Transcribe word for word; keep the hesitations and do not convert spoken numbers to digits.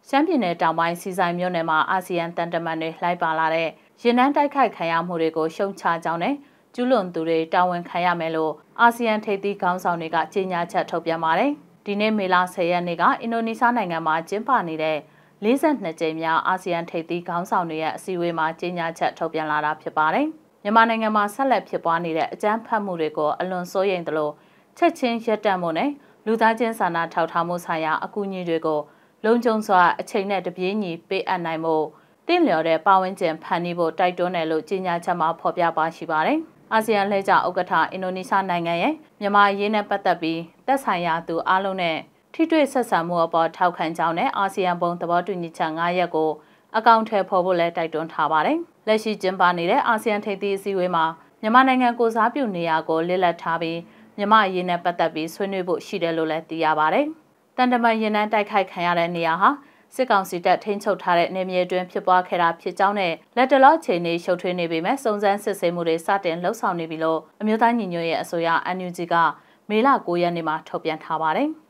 ရှမ်းပြည်နယ်တောင်ပိုင်းစီဆိုင်မြို့နယ်မှာအာဆီယံတန်တမန်တွေလိုက်ပါလာတဲ့ရင်နှန်းတိုက်ခိုက်ခံရမှုတွေကိုရှုံချကြောင်းနဲ့ကျူးလွန်သူတွေတာဝန်ခံရမယ်လို့အာဆီယံထိပ်သီးခေါင်းဆောင်တွေကကြေညာချက်ထုတ်ပြန်ပါတယ်။ဒီနေ့မေလဆယ်ရက်နေ့ကအင်ဒိုနီးရှားနိုင်ငံမှာကျင်းပနေတဲ့လေးဆယ်နှစ်ကြိမ်မြောက်အာဆီယံထိပ်သီးခေါင်းဆောင်တွေရဲ့အစည်းအဝေးမှာကြေညာချက်ထုတ်ပြန်လာတာဖြစ်ပါတယ်။မြန်မာနိုင်ငံမှာဆက်လက်ဖြစ်ပွားနေတဲ့အကြမ်းဖက်မှုတွေကိုအလွန်စိုးရိမ်သလိုချက်ချင်းရပ်တန့်မှုနဲ့လူသားချင်းစာနာထောက်ထားမှုဆိုင်ရာအကူအညီတွေကိုလုံခြုံစွာအချိန်နဲ့တပြေးညီပေးအပ်နိုင်မှုတင့်လျော်တဲ့ပါဝင်ခြင်းဖန်တီးဖို့တိုက်တွန်းတယ်လို့ကြေညာချက်မှာဖော်ပြပါရှိပါတယ်။အာဆီယံလှည့်ကျဥက္ကဋ္ဌအင်ဒိုနီးရှားနိုင်ငံရဲ့မြန်မာအရေးနဲ့ပတ်သက်ပြီးသက်ဆိုင်ရာသူအားလုံးနဲ့ထိတွေ့ဆက်ဆံမှုအပေါ်ထောက်ခံကြောင်းနဲ့အာဆီယံဘုံသဘောတူညီချက်၅ရပ်ကိုအကောင့်ထဲပေါ်ဖို့လည်းတိုက်တွန်းထားပါတယ်။လက်ရှိကျင်းပနေတဲ့အာဆီယံထိပ်သီးအစည်းအဝေးမှာမြန်မာနိုင်ငံကိုစားပြုနေရာကိုလစ်လက်ထားပြီးမြန်မာအရေးနဲ့ပတ်သက်ပြီးဆွေးနွေးဖို့ရှိတယ်လို့လည်းသိရပါတယ်။တန်တမန်ရင်နှန်းတိုက်ခိုက်ခံရတဲ့နေရာဟာစစ်ကောင်စီတပ်ထိန်းချုပ်ထားတဲ့နေမြေအတွင်းဖြစ်ပွားခဲ့တာဖြစ်ကြောင်းနဲ့လက်တလောအခြေအနေရှုပ်ထွေးနေပေမဲ့စုံစမ်းစစ်ဆေးမှုတွေစတင်လှုပ်ဆောင်နေပြီလို့အမျိုးသားညီညွတ်ရေးအစိုးရ N U G ကမေလ၉ရက်နေ့မှာထုတ်ပြန်ထားပါတယ်။